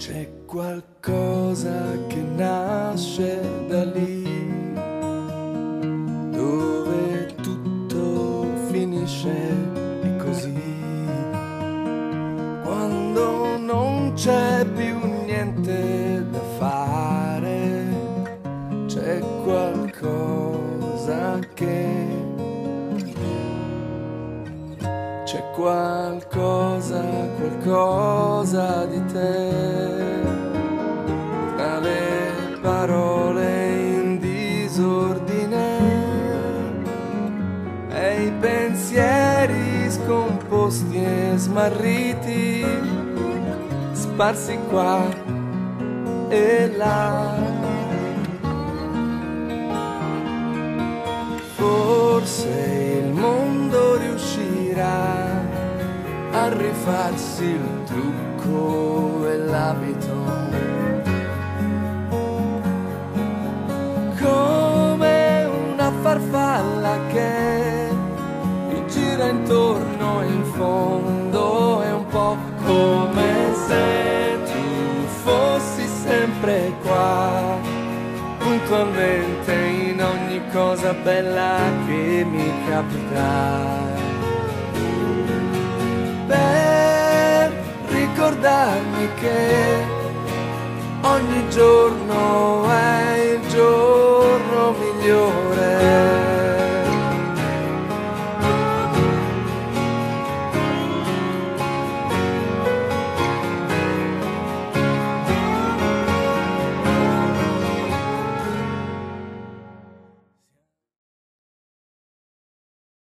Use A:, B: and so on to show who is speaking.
A: C'è qualcosa che nasce da lì, dove tutto finisce e così. Quando non c'è più niente da fare, c'è qualcosa che... C'è qualcosa di te, tra le parole in disordine e i pensieri scomposti e smarriti, sparsi qua e là. Forse il mondo riuscirà a rifarsi il trucco e l'abito, come una farfalla che gli gira intorno. In fondo è un po' come se tu fossi sempre qua, puntualmente in ogni cosa bella che mi capita, per ricordarmi che ogni giorno è il giorno migliore.